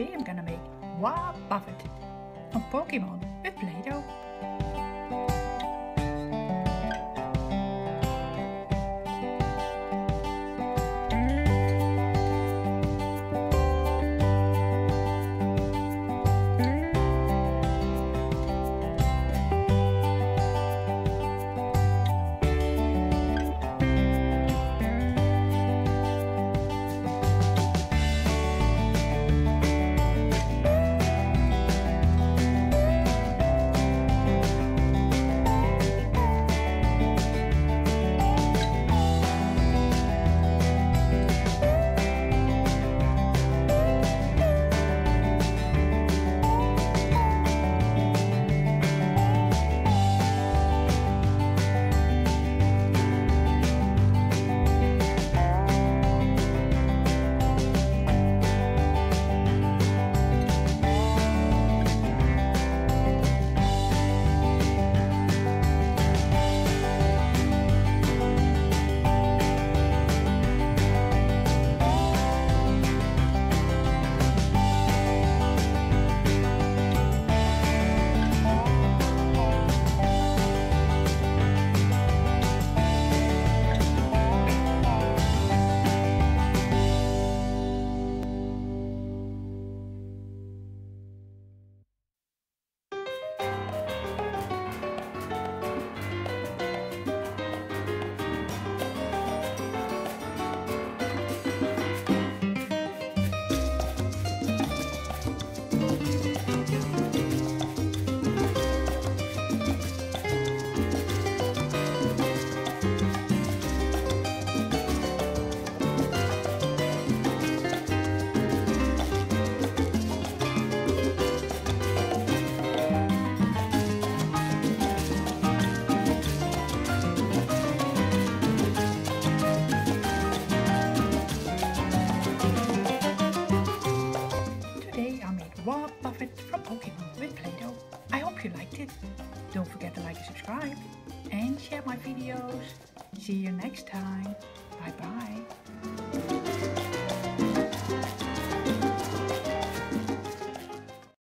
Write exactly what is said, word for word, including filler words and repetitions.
Today I'm gonna make Wobbuffet from Pokemon with Play-Doh. Wobbuffet from Pokemon with Play-Doh. I hope you liked it. Don't forget to like and subscribe and share my videos. See you next time. Bye bye.